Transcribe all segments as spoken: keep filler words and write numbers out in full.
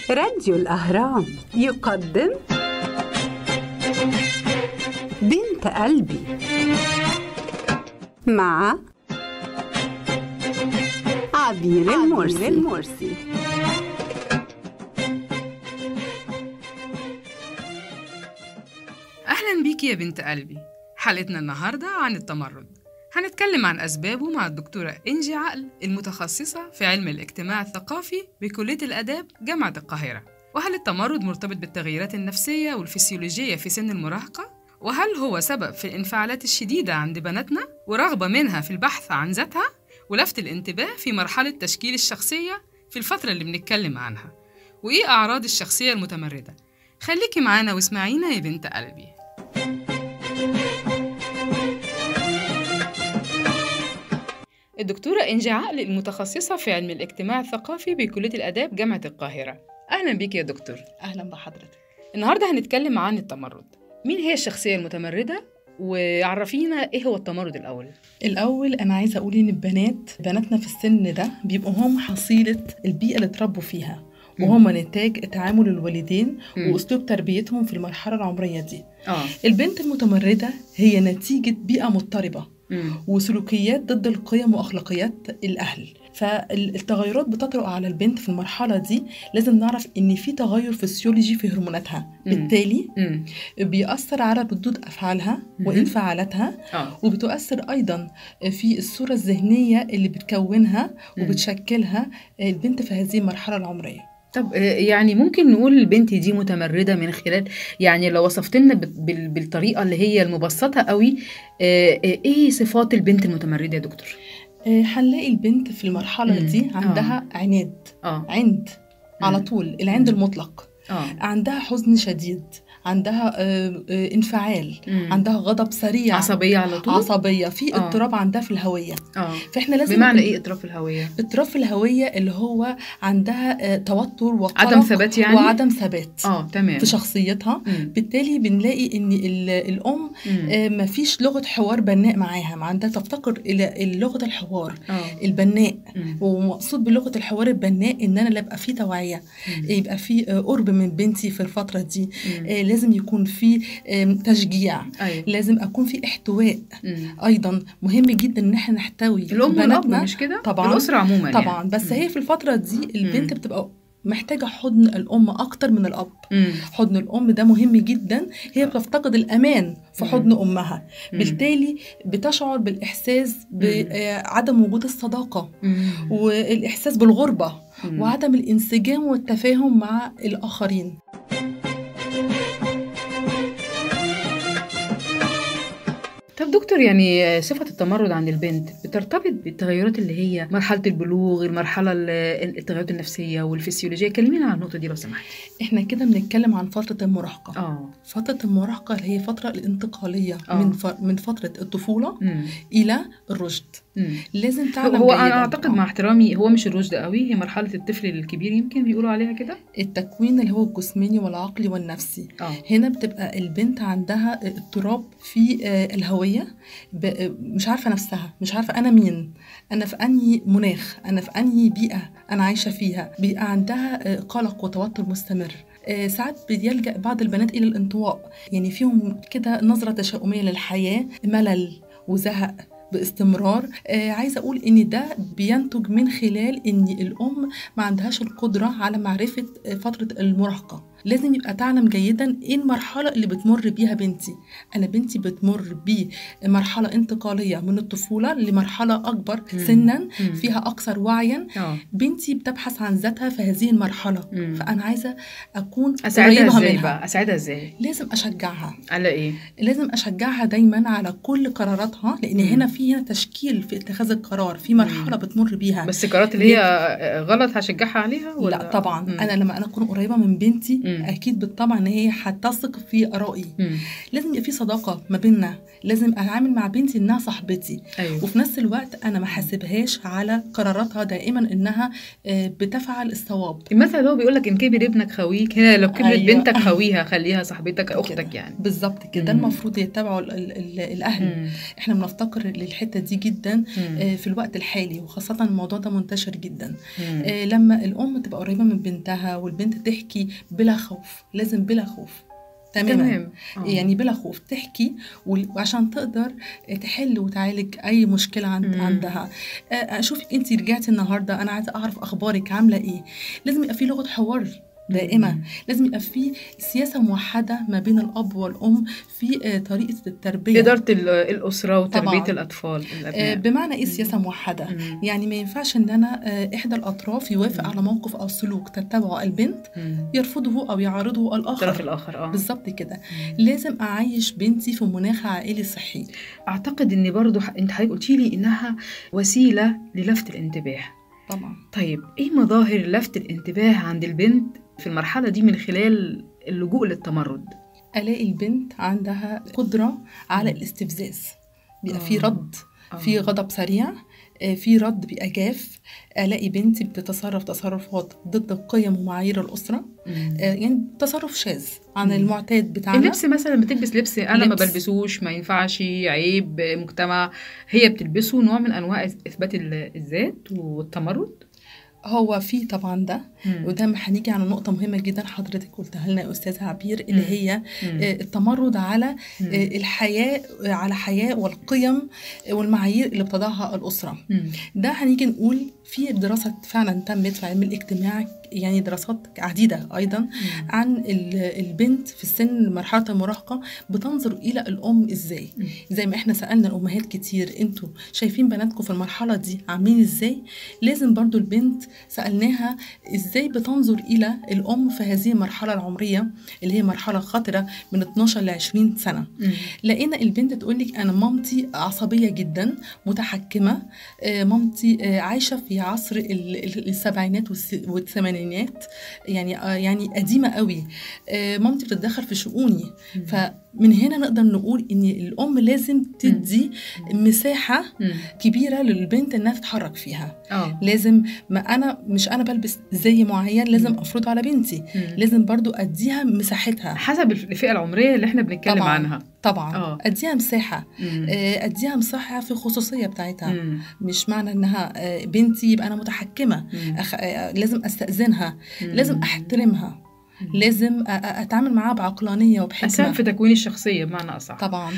راديو الأهرام يقدم بنت قلبي مع عبير المرسي, المرسي. أهلا بيكي يا بنت قلبي. حلقتنا النهاردة عن التمرد. هنتكلم عن أسبابه مع الدكتورة إنجي عقل المتخصصة في علم الاجتماع الثقافي بكلية الآداب جامعة القاهرة. وهل التمرد مرتبط بالتغييرات النفسية والفسيولوجية في سن المراهقة؟ وهل هو سبب في الانفعالات الشديدة عند بناتنا ورغبة منها في البحث عن ذاتها ولفت الانتباه في مرحلة تشكيل الشخصية في الفترة اللي بنتكلم عنها؟ وإيه أعراض الشخصية المتمردة؟ خليكي معانا واسمعينا يا بنت قلبي. الدكتورة إنجي عقل المتخصصة في علم الاجتماع الثقافي بكلية الآداب جامعة القاهرة. أهلا بيك يا دكتور. أهلا بحضرتك. النهاردة هنتكلم عن التمرد. مين هي الشخصية المتمردة؟ وعرفينا إيه هو التمرد الأول. الأول أنا عايزة أقول إن البنات بناتنا في السن ده بيبقوا هم حصيلة البيئة اللي اتربوا فيها، وهم نتاج تعامل الوالدين م. وأسلوب تربيتهم في المرحلة العمرية دي. آه. البنت المتمردة هي نتيجة بيئة مضطربة وسلوكيات ضد القيم وأخلاقيات الأهل. فالتغيرات بتطرق على البنت في المرحلة دي. لازم نعرف إن في تغير فسيولوجي في هرموناتها، بالتالي مم. بيأثر على ردود أفعالها مم. وانفعالاتها آه. وبتؤثر أيضا في الصورة الذهنية اللي بتكونها مم. وبتشكلها البنت في هذه المرحلة العمرية. طب يعني ممكن نقول البنت دي متمردة من خلال، يعني لو وصفت لنا بالطريقة اللي هي المبسطة قوي، ايه صفات البنت المتمردة يا دكتور؟ هنلاقي البنت في المرحلة مم. دي عندها آه. عناد آه. عند مم. على طول العند مم. المطلق آه. عندها حزن شديد، عندها آه آه انفعال مم. عندها غضب سريع، عصبية على طول، عصبية في آه. اضطراب عندها في الهوية آه. فإحنا لازم بمعنى إيه اضطراب في الهوية؟ اضطراب في الهوية اللي هو عندها آه توتر وقلق، عدم ثبات يعني؟ وعدم ثبات آه. تمام. في شخصيتها. مم. بالتالي بنلاقي إن الأم آه ما فيش لغة حوار بناء معاها، ما عندها تفتقر إلى لغة الحوار آه. البناء. مم. ومقصود بلغة الحوار البناء إن أنا لا يبقى في توعية، مم. يبقى في آه قرب من بنتي في الفترة دي. آه لازم يكون في تشجيع. أيوة. لازم أكون في احتواء. مم. أيضا مهم جدا إن احنا نحتوي الأم والأب، مش كده؟ طبعا الأسرة عموما طبعا يعني. بس مم. هي في الفترة دي البنت مم. بتبقى محتاجة حضن الأم أكتر من الأب. مم. حضن الأم ده مهم جدا. هي بتفتقد الأمان في حضن أمها، مم. بالتالي بتشعر بالإحساس بعدم وجود الصداقة مم. والإحساس بالغربة مم. وعدم الانسجام والتفاهم مع الآخرين. طب دكتور، يعني صفة التمرد عند البنت بترتبط بالتغيرات اللي هي مرحلة البلوغ، المرحلة التغيرات النفسية والفسيولوجية. كلمينا عن النقطة دي لو سمحتي. احنا كده بنتكلم عن فترة المراهقة. اه فترة المراهقة هي فترة الانتقالية أوه. من ف... من فترة الطفولة مم. إلى الرشد. مم. لازم تعلم. هو أنا أعتقد أوه. مع احترامي هو مش الرشد قوي، هي مرحلة الطفل الكبير يمكن بيقولوا عليها كده، التكوين اللي هو الجسماني والعقلي والنفسي. أوه. هنا بتبقى البنت عندها اضطراب في الهوية، مش عارفة نفسها، مش عارفة أنا مين، أنا في أنهي مناخ، أنا في أنهي بيئة أنا عايشة فيها. بيبقى عندها قلق وتوتر مستمر. ساعات بيلجأ بعض البنات إلى الانطواء، يعني فيهم كده نظرة تشاؤمية للحياة، ملل وزهق باستمرار. آه عايزة أقول إن ده بينتج من خلال إن الأم ما عندهاش القدرة على معرفة فترة المراهقة. لازم يبقى تعلم جيدا إيه المرحلة اللي بتمر بيها بنتي. أنا بنتي بتمر بمرحلة انتقالية من الطفولة لمرحلة أكبر مم. سنا مم. فيها أكثر وعيا. أوه. بنتي بتبحث عن ذاتها في هذه المرحلة. مم. فأنا عايزة أكون قريبة منها. بقى أساعدها إزاي؟ لازم أشجعها. على إيه؟ لازم أشجعها دايما على كل قراراتها، لأن مم. هنا في هنا تشكيل في اتخاذ القرار في مرحلة مم. بتمر بيها. بس القرارات اللي هي غلط هشجعها عليها ولا؟ لا طبعا. مم. أنا لما أنا أكون قريبة من بنتي مم. مم. اكيد بالطبع ان هي هتثق في ارائي. مم. لازم يبقى في صداقه ما بيننا، لازم اتعامل مع بنتي انها صاحبتي. أيوة. وفي نفس الوقت انا ما حاسبهاش على قراراتها دائما انها آه، بتفعل الصواب. المثل اللي هو بيقول لك ان كبر ابنك خويك، هنا لو كبرت أيوة. بنتك خويها، خليها صاحبتك اختك كده. يعني. بالظبط كده، ده مم. المفروض يتبعوا ال- ال- ال- الاهل. مم. احنا بنفتقر للحته دي جدا مم. آه، في الوقت الحالي، وخاصه الموضوع ده منتشر جدا. مم. آه، لما الام تبقى قريبه من بنتها والبنت تحكي بلا خوف، لازم بلا خوف تماما. تمام. آه. يعني بلا خوف تحكي، وال- وعشان تقدر تحل وتعالج اي مشكله عند مم. عندها. آه، اشوفك انت رجعتي النهارده، انا عايزه اعرف اخبارك عامله ايه. لازم يبقى في لغه حوار دائمة. مم. لازم يبقى في سياسة موحدة ما بين الأب والأم في آه، طريقة التربية، إدارة ال- الأسرة وتربية طبعاً. الأطفال آه، الأبناء. بمعنى إيه سياسة موحدة؟ مم. يعني ما ينفعش إن أنا آه، إحدى الأطراف يوافق مم. على موقف أو سلوك تتبعه البنت مم. يرفضه أو يعارضه الطرف الآخر. الآخر. آه. بالظبط كده. مم. لازم أعيش بنتي في مناخ عائلي صحي. أعتقد إن برضو ح- أنت حضرتك قلتي لي إنها وسيلة للفت الانتباه. طبعا. طيب إيه مظاهر لفت الانتباه عند البنت في المرحلة دي من خلال اللجوء للتمرد؟ ألاقي البنت عندها قدرة على مم. الاستفزاز، بيبقى آه. في رد، آه. في غضب سريع، آه، في رد بيبقى جاف. الاقي بنتي بتتصرف تصرفات ضد قيم ومعايير الاسره، مم. آه، يعني تصرف شاذ عن مم. المعتاد بتاعنا. اللبس مثلا، بتلبس لبس انا ما لبس. بلبسوش، ما ينفعش، عيب مجتمع، هي بتلبسه، نوع من انواع اثبات ال- الذات والتمرد. هو في طبعا ده، مم. وده ما هنيجي على نقطة مهمة جدا حضرتك قلتها لنا يا أستاذة عبير، اللي مم. هي مم. آه، التمرد على مم. آه، الحياة، آه، على حياة والقيم والمعايير اللي بتضعها الأسرة. مم. ده هنيجي نقول في دراسة فعلا تمت في علم الاجتماع، يعني دراسات عديدة أيضا مم. عن ال- البنت في السن مرحلة المراهقة بتنظر إلى الأم إزاي. مم. زي ما إحنا سألنا الأمهات كتير، أنتوا شايفين بناتكم في المرحلة دي عاملين إزاي؟ لازم برضو البنت سألناها إزاي بتنظر إلى الأم في هذه المرحلة العمرية اللي هي مرحلة خطرة من اتناشر ل عشرين سنة. مم. لقينا البنت تقولك أنا مامتي عصبية جدا، متحكمة، آه، مامتي آه، عايشة في عصر ال- ال- السبعينات والس- والثمانينات، يعني آه، يعني قديمة قوي، آه، مامتي بتتدخل في شؤوني. مم. فمن هنا نقدر نقول إن الأم لازم تدي مساحة مم. كبيرة للبنت إنها تتحرك فيها. اه. لازم، ما أنا مش أنا بلبس زي معين لازم مم. أفرضه على بنتي، مم. لازم برضو أديها مساحتها. حسب الفئة العمرية اللي احنا بنتكلم طبعاً. عنها. طبعا آه. أديها مساحة، مم. آه، أديها مساحة في الخصوصية بتاعتها. مم. مش معنى إنها آه، بنتي يبقى أنا متحكمة. مم. أخ... آه، لازم أستأذنها، مم. لازم أحترمها، مم. لازم أ- أ- أتعامل معاها بعقلانية أساهم وبحكمة. في تكوين الشخصية بمعنى أصح. طبعا.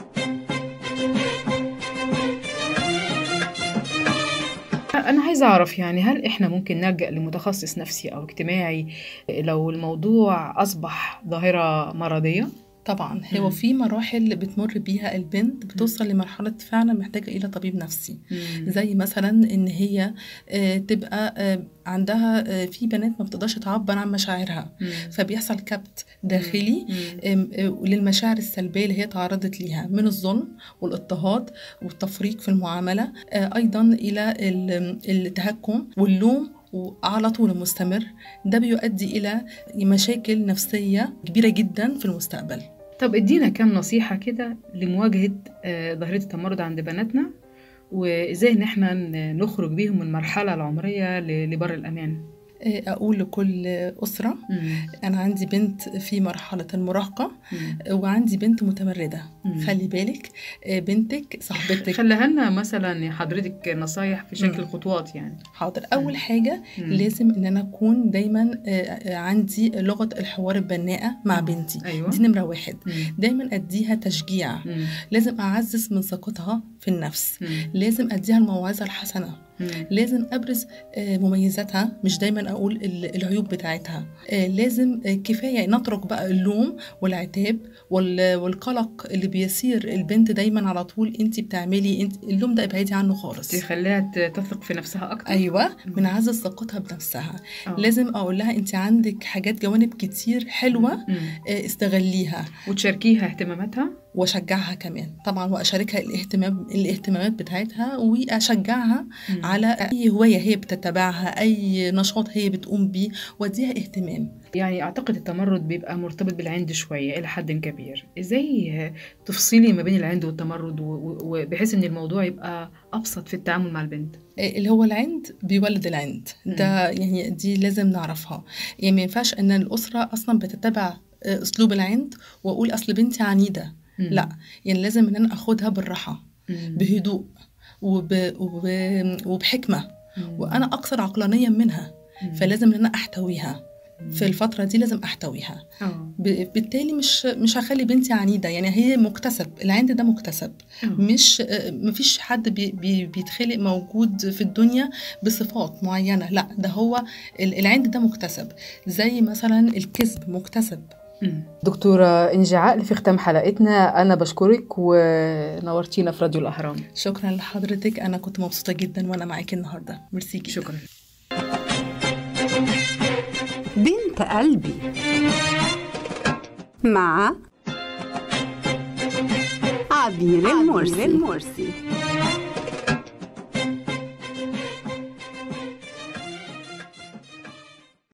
أنا عايزة أعرف يعني هل إحنا ممكن نلجأ لمتخصص نفسي أو اجتماعي لو الموضوع أصبح ظاهرة مرضية؟ طبعا مم. هو في مراحل بتمر بيها البنت بتوصل لمرحلة فعلا محتاجة إلى طبيب نفسي. مم. زي مثلا إن هي آه، تبقى آه، عندها آه، في بنات ما بتقدرش تعبر عن مشاعرها، مم. فبيحصل كبت داخلي مم. آم، آه، للمشاعر السلبية اللي هي تعرضت ليها من الظلم والاضطهاد والتفريق في المعاملة، آه، أيضا إلى ال- التهكم واللوم وعلى طول مستمر. ده بيؤدي إلى مشاكل نفسية كبيرة جدا في المستقبل. طب ادينا كام نصيحة كده لمواجهة آه، ظاهرة التمرد عند بناتنا، وإزاي إن إحنا ن- نخرج بيهم من المرحلة العمرية ل- لبر الأمان؟ آه، أقول لكل أسرة، مم. أنا عندي بنت في مرحلة المراهقة مم. وعندي بنت متمردة. مم. خلي بالك، آه، بنتك صاحبتك. خليها لنا مثلا حضرتك نصايح في شكل مم. خطوات يعني. حاضر. أول حاجة مم. لازم إن أنا أكون دايما آه، آه، عندي لغة الحوار البناءة مع بنتي. أيوة. دي نمرة واحد. مم. دايما أديها تشجيع، مم. لازم أعزز من ثقتها في النفس، مم. لازم أديها الموعظة الحسنة، مم. لازم أبرز آه، مميزاتها، مش دايما أقول ال- العيوب بتاعتها. آه، لازم آه، كفاية نترك بقى اللوم والعتاب وال- والقلق اللي بيسير البنت دايما على طول. انت بتعملي انت اللوم ده ابعدي عنه خالص. تخليها ت- تثق في نفسها أكتر. ايوه، مم. بنعزز ثقتها بنفسها. آه. لازم اقول لها انت عندك حاجات جوانب كتير حلوه، مم. آه، استغليها. وتشاركيها اهتماماتها. واشجعها كمان طبعا، واشاركها الاهتمام الاهتمامات بتاعتها، واشجعها م. على اي هوايه هي بتتبعها، اي نشاط هي بتقوم بيه، واديها اهتمام. يعني اعتقد التمرد بيبقى مرتبط بالعند شويه الى حد كبير. ازاي تفصيلي ما بين العند والتمرد وبحيث ان الموضوع يبقى ابسط في التعامل مع البنت؟ اللي هو العند بيولد العند ده، يعني دي لازم نعرفها. يعني ما ينفعش ان الاسره اصلا بتتبع اسلوب العند واقول اصل بنتي عنيده. مم. لا، يعني لازم ان انا اخدها بالراحه، مم. بهدوء وب... وب... وبحكمه، مم. وانا اكثر عقلانيه منها، مم. فلازم ان انا احتويها في الفترة دي، لازم أحتويها. أوه. بالتالي مش مش هخلي بنتي عنيدة. يعني هي مكتسب، العند ده مكتسب. أوه. مش مفيش حد بي بي بيتخلق موجود في الدنيا بصفات معينة، لا، ده هو العند ده مكتسب، زي مثلا الكذب مكتسب. دكتورة إنجي عقل، في ختام حلقتنا أنا بشكرك ونورتينا في راديو الأهرام. شكرا لحضرتك، أنا كنت مبسوطة جدا وأنا معاكي النهاردة. ميرسي جدا. شكرا. بنت قلبي مع عبير المرسي.